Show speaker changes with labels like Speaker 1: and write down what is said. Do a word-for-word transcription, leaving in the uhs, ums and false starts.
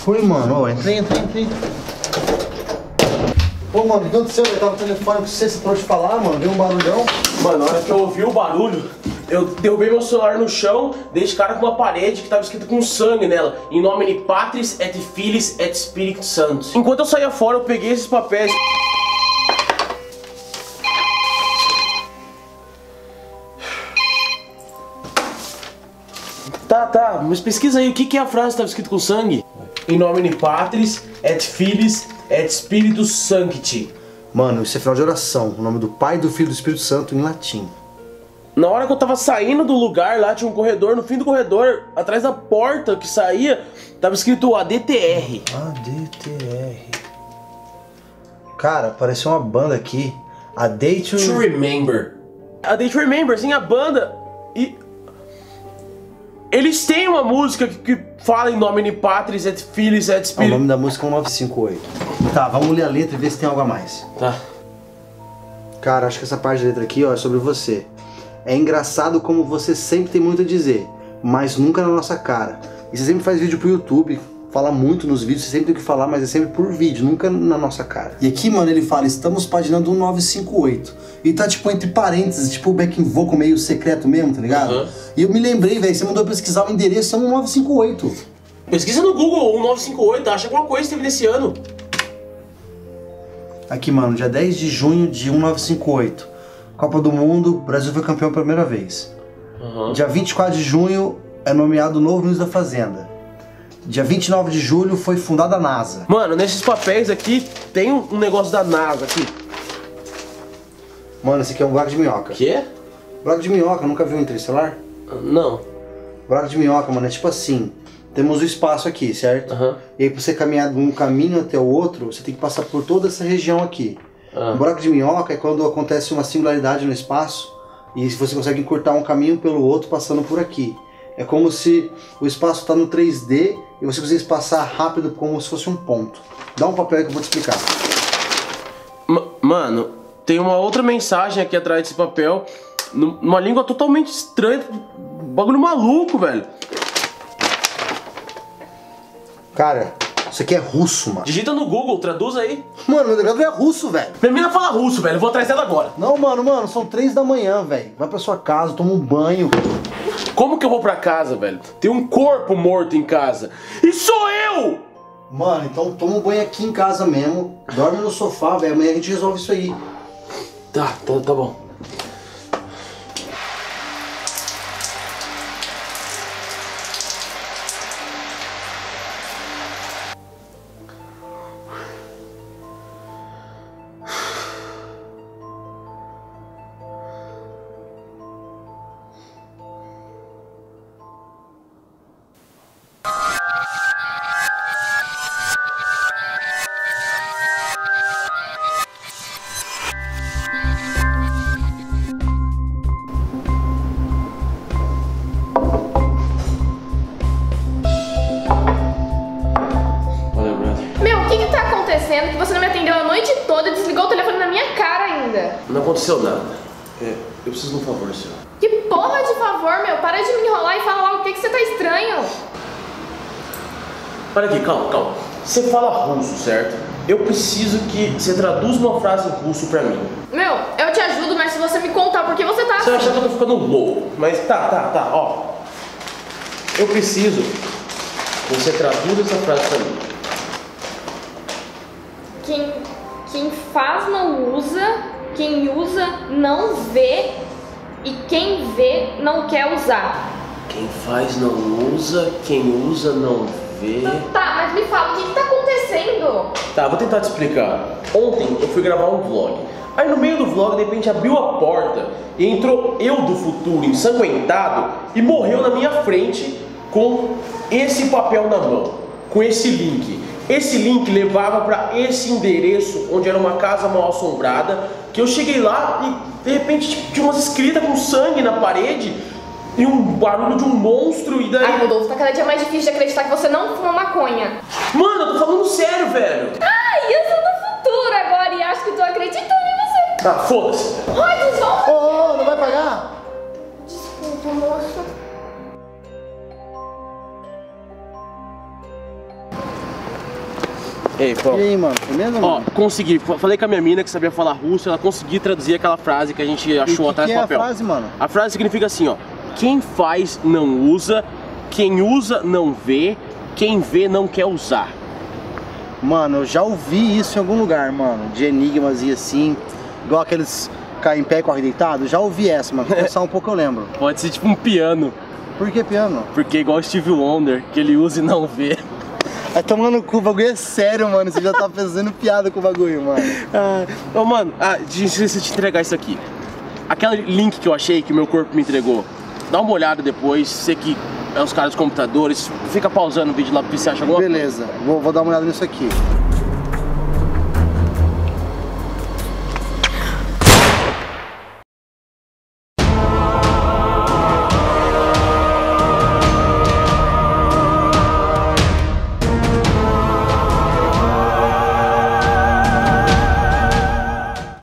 Speaker 1: Foi, mano. Ó, entrei, entrei, entrei. Pô, mano, o que aconteceu? Eu tava no telefone com você, você parou de falar, mano. Deu um barulhão.
Speaker 2: Mano, na hora que eu ouvi o barulho, eu derrubei meu celular no chão, dei de cara com uma parede que tava escrito com sangue nela. Em nome de Patris et Filhos et Spiritus Sanctus. Enquanto eu saía fora, eu peguei esses papéis. Tá, tá, mas pesquisa aí, o que que é a frase que tava escrito com sangue? Em nome de Patris et Filhos et Spiritus Sancti.
Speaker 1: Mano, isso é final de oração. O nome do Pai, do Filho e do Espírito Santo em latim.
Speaker 2: Na hora que eu tava saindo do lugar, lá tinha um corredor, no fim do corredor, atrás da porta que saía, tava escrito A D T R.
Speaker 1: A D T R. Cara, apareceu uma banda aqui. A Day to...
Speaker 2: To Remember. A Day to Remember, sim, a banda. E... eles têm uma música que, que fala em nome de Patris et Filhos et
Speaker 1: Ah, o
Speaker 2: Spiritus.
Speaker 1: nome da música é um nove cinco oito. Tá, vamos ler a letra e ver se tem algo a mais.
Speaker 2: Tá.
Speaker 1: Cara, acho que essa parte da letra aqui, ó, é sobre você. É engraçado como você sempre tem muito a dizer, mas nunca na nossa cara. E você sempre faz vídeo pro YouTube, fala muito nos vídeos, você sempre tem o que falar, mas é sempre por vídeo, nunca na nossa cara. E aqui, mano, ele fala, estamos paginando um nove cinco oito. E tá, tipo, entre parênteses, tipo o backing vocal meio secreto mesmo, tá ligado? Uhum. E eu me lembrei, velho, você mandou pesquisar o endereço, é um nove cinco oito.
Speaker 2: Pesquisa no Google, um nove cinco oito, acha alguma coisa que teve nesse ano.
Speaker 1: Aqui, mano, dia dez de junho de um nove cinco oito. Copa do Mundo, o Brasil foi campeão pela primeira vez. Uhum. Dia vinte e quatro de junho é nomeado o novo ministro da Fazenda. Dia vinte e nove de julho foi fundada a NASA.
Speaker 2: Mano, nesses papéis aqui tem um negócio da NASA aqui.
Speaker 1: Mano, esse aqui é um buraco de minhoca.
Speaker 2: Quê?
Speaker 1: Buraco de minhoca, nunca viu um Interestelar?
Speaker 2: Não.
Speaker 1: Buraco de minhoca, mano, é tipo assim. Temos o espaço aqui, certo? Uhum. E aí pra você caminhar de um caminho até o outro, você tem que passar por toda essa região aqui. Ah. Um buraco de minhoca é quando acontece uma singularidade no espaço e você consegue encurtar um caminho pelo outro passando por aqui. É como se o espaço está no três D e você conseguisse passar rápido como se fosse um ponto. Dá um papel aí que eu vou te explicar.
Speaker 2: M Mano, tem uma outra mensagem aqui atrás desse papel, numa língua totalmente estranha, bagulho maluco, velho.
Speaker 1: Cara, isso aqui é russo, mano.
Speaker 2: Digita no Google, traduz aí.
Speaker 1: Mano, meu negócio é russo, velho.
Speaker 2: Minha mina fala russo, velho. Eu vou atrás dela agora.
Speaker 1: Não, mano, mano, são três da manhã, velho. Vai pra sua casa, toma um banho.
Speaker 2: Como que eu vou pra casa, velho? Tem um corpo morto em casa. E sou eu!
Speaker 1: Mano, então toma um banho aqui em casa mesmo. Dorme no sofá, velho. Amanhã a gente resolve isso aí.
Speaker 2: Tá, tá, tá bom.
Speaker 3: Que você não me atendeu a noite toda e desligou o telefone na minha cara ainda.
Speaker 2: Não aconteceu nada. É, eu preciso de um favor, senhor.
Speaker 3: Que porra de favor, meu? Para de me enrolar e fala logo o que, que você tá estranho.
Speaker 2: Para aqui, calma, calma. Você fala russo, certo? Eu preciso que você traduza uma frase em russo pra mim.
Speaker 3: Meu, eu te ajudo, mas se você me contar por que você tá
Speaker 2: Você vai
Speaker 3: assim...
Speaker 2: achar que eu tô ficando louco. Mas tá, tá, tá, ó. Eu preciso que você traduza essa frase pra mim.
Speaker 3: Quem, quem faz não usa, quem usa não vê e quem vê não quer usar.
Speaker 2: Quem faz não usa, quem usa não vê...
Speaker 3: Tá, mas me fala, o que que tá acontecendo?
Speaker 2: Tá, vou tentar te explicar. Ontem eu fui gravar um vlog. Aí no meio do vlog, de repente abriu a porta e entrou eu do futuro, ensanguentado, e morreu na minha frente com esse papel na mão, com esse link. Esse link levava para esse endereço, onde era uma casa mal assombrada, que eu cheguei lá e de repente tipo, tinha umas escritas com sangue na parede e um barulho de um monstro e daí...
Speaker 3: Ai, Rodolfo, tá cada dia mais difícil de acreditar que você não fuma maconha.
Speaker 2: Mano, eu tô falando sério, velho.
Speaker 3: Ai, eu sou do futuro agora e acho que tô acreditando em você.
Speaker 2: Tá, foda-se.
Speaker 3: Ai, desvolta.
Speaker 1: Ô, ô, ô, não vai pagar?
Speaker 3: Desculpa, moço.
Speaker 2: Ei, pô.
Speaker 1: E aí, mano? Foi mesmo,
Speaker 2: Ó,
Speaker 1: mano?
Speaker 2: consegui. Falei com a minha mina que sabia falar russo, ela conseguiu traduzir aquela frase que a gente achou
Speaker 1: E
Speaker 2: atrás
Speaker 1: que
Speaker 2: do
Speaker 1: é
Speaker 2: papel.
Speaker 1: a frase, mano?
Speaker 2: A frase significa assim, ó. Quem faz não usa, quem usa não vê, quem vê não quer usar.
Speaker 1: Mano, eu já ouvi isso em algum lugar, mano. De enigmas e assim. Igual aqueles caem em pé e corre deitado. Já ouvi essa, mano. Vou pensar um pouco, eu lembro.
Speaker 2: Pode ser tipo um piano,
Speaker 1: Por que piano?
Speaker 2: porque é igual o Steve Wonder, que ele usa e não vê.
Speaker 1: Vai tomando cu, o bagulho é sério, mano. Você já tá fazendo piada com o bagulho, mano.
Speaker 2: Ah, ô, mano, ah, deixa eu te entregar isso aqui. Aquele link que eu achei que o meu corpo me entregou. Dá uma olhada depois, você que é os caras dos computadores, fica pausando o vídeo lá pra ver se acha alguma coisa.
Speaker 1: Beleza, vou, vou dar uma olhada nisso aqui.